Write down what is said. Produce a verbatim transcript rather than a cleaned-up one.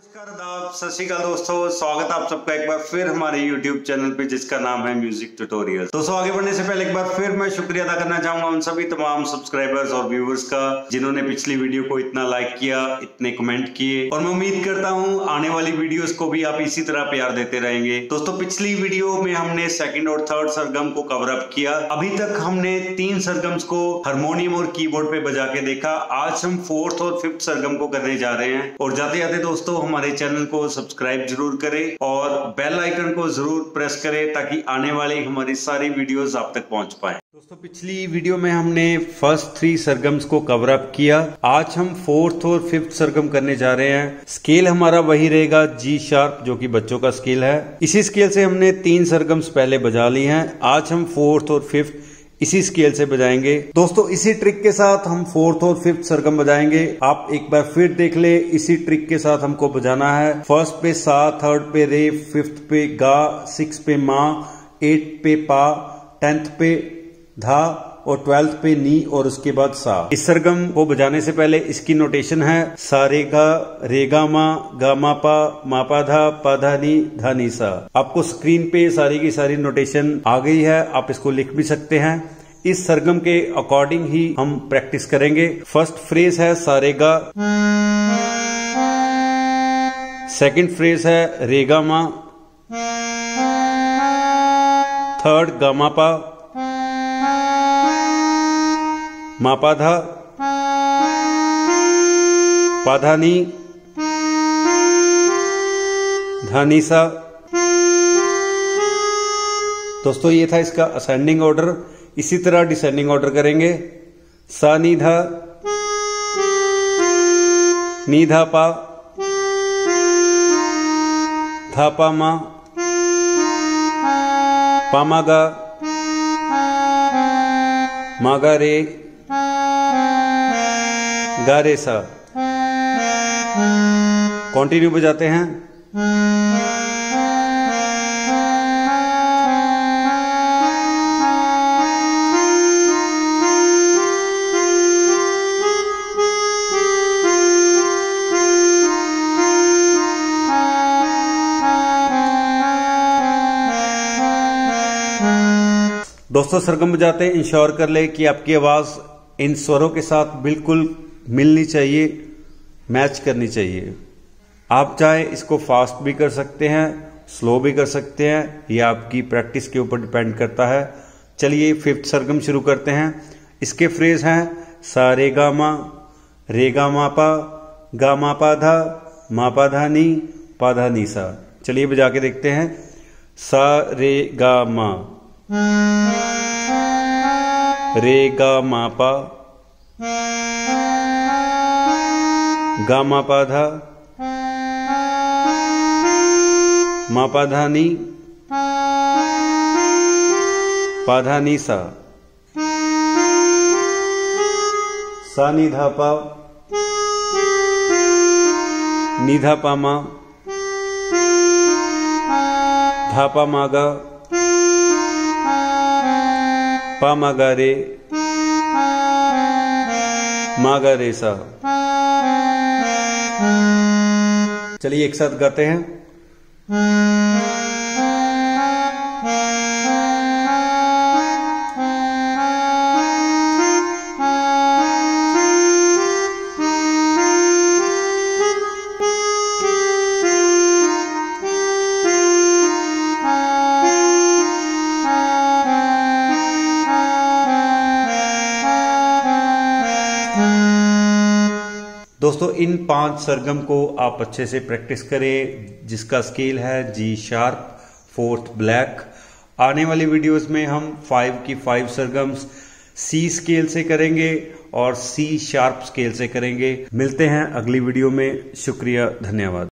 नमस्कार आदाब, सत श्री अकाल दोस्तों। स्वागत है आप सबका एक बार फिर हमारे YouTube चैनल पे जिसका नाम है म्यूजिक ट्यूटोरियल। दोस्तों आगे बढ़ने से पहले एक बार फिर मैं शुक्रिया अदा करना चाहूंगा उन सभी तमाम सब्सक्राइबर्स और व्यूवर्स का जिन्होंने पिछली वीडियो को इतना लाइक किया, इतने कमेंट किए, और मैं उम्मीद करता हूँ आने वाली वीडियोस को भी आप इसी तरह प्यार देते रहेंगे। दोस्तों पिछली वीडियो में हमने सेकंड और थर्ड सरगम को कवर अप किया। अभी तक हमने तीन सरगम्स को हारमोनियम और कीबोर्ड पे बजा के देखा। आज हम फोर्थ और फिफ्थ सरगम को करने जा रहे हैं। और जाते जाते दोस्तों हमारे चैनल को सब्सक्राइब जरूर करें और बेल आइकन को जरूर प्रेस करें ताकि आने वाली हमारी सारी वीडियोस आप तक पहुंच पाए। दोस्तों पिछली वीडियो में हमने फर्स्ट थ्री सरगम्स को कवर अप किया। आज हम फोर्थ और फिफ्थ सरगम करने जा रहे हैं। स्केल हमारा वही रहेगा जी शार्प, जो कि बच्चों का स्केल है। इसी स्केल से हमने तीन सरगम्स पहले बजा ली हैं। आज हम फोर्थ और फिफ्थ इसी स्केल से बजाएंगे। दोस्तों इसी ट्रिक के साथ हम फोर्थ और फिफ्थ सरगम बजाएंगे। आप एक बार फिर देख ले, इसी ट्रिक के साथ हमको बजाना है। फर्स्ट पे सा, थर्ड पे रे, फिफ्थ पे गा, सिक्स पे माँ, एट पे पा, टेंथ पे धा और ट्वेल्थ पे नी और उसके बाद सा। इस सरगम को बजाने से पहले इसकी नोटेशन है सा रे गा, रे गा मा, गा मा पा, मा पा धा, पा धा नी, धा नी सा। आपको स्क्रीन पे सारी की सारी नोटेशन आ गई है, आप इसको लिख भी सकते हैं। इस सरगम के अकॉर्डिंग ही हम प्रैक्टिस करेंगे। फर्स्ट फ्रेज है सा रे गा, सेकंड फ्रेज है रे गा मा, थर्ड गा मा पा, मा पा धा, पा धा नी, धा नी सा। दोस्तों ये था इसका असेंडिंग ऑर्डर। इसी तरह डिसेंडिंग ऑर्डर करेंगे। सा नी धा, नी धा पा, धा पा मा, पा मा गा, मा गा रे, गा रे सा। कंटिन्यू बजाते हैं। दोस्तों सरगम बजाते हैं इंश्योर कर ले कि आपकी आवाज इन स्वरों के साथ बिल्कुल मिलनी चाहिए, मैच करनी चाहिए। आप चाहे इसको फास्ट भी कर सकते हैं, स्लो भी कर सकते हैं, ये आपकी प्रैक्टिस के ऊपर डिपेंड करता है। चलिए फिफ्थ सरगम शुरू करते हैं। इसके फ्रेज हैं सा रे गा मा, रे गा मा पा, गा मा पा धा, मा पा धा नी, पा धा नी सा। चलिए बजा के देखते हैं। सा रे गा मा, रे गा मा पा, गा मा पा धा, मा पा धा नी, पा धा नी सा। सा नी धा पा, नी धा पा मा, धा पा मा गा, पा मा गा रे, मा गा रे सा। चलिए एक साथ गाते हैं। दोस्तों इन पांच सरगम को आप अच्छे से प्रैक्टिस करें, जिसका स्केल है जी शार्प, फोर्थ ब्लैक। आने वाली वीडियोस में हम फाइव की फाइव सरगम्स सी स्केल से करेंगे और सी शार्प स्केल से करेंगे। मिलते हैं अगली वीडियो में। शुक्रिया, धन्यवाद।